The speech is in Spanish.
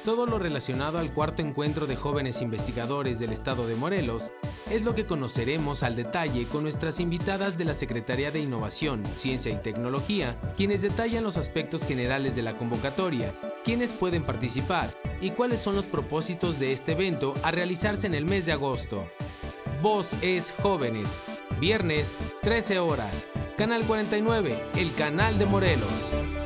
Todo lo relacionado al cuarto encuentro de jóvenes investigadores del estado de Morelos es lo que conoceremos al detalle con nuestras invitadas de la Secretaría de Innovación, Ciencia y Tecnología, quienes detallan los aspectos generales de la convocatoria, quiénes pueden participar y cuáles son los propósitos de este evento a realizarse en el mes de agosto. Voz es Jóvenes, viernes 13 horas, Canal 49, el canal de Morelos.